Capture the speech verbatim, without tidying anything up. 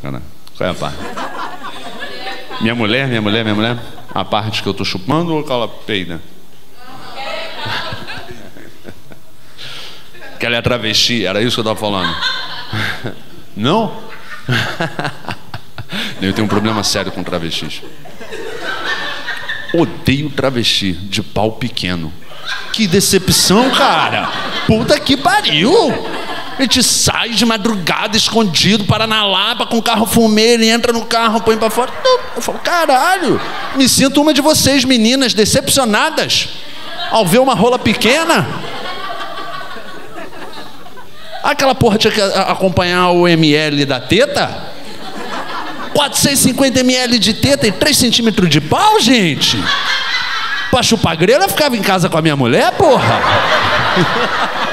cara? Qual é a parte? Minha mulher, minha mulher, minha mulher? A parte que eu tô chupando ou que ela peida? Que ela é travesti, era isso que eu tava falando. Não? Eu tenho um problema sério com travestis. Odeio travesti de pau pequeno. Que decepção, cara. Puta que pariu. A gente sai de madrugada escondido para na Lapa com o carro fumê, ele entra no carro, põe pra fora. Eu falo, caralho, me sinto uma de vocês, meninas, decepcionadas ao ver uma rola pequena. Aquela porra tinha que acompanhar o M L da teta. quatrocentos e cinquenta mililitros de teta e três centímetros de pau, gente. Pra chupar grela, eu ficava em casa com a minha mulher, porra.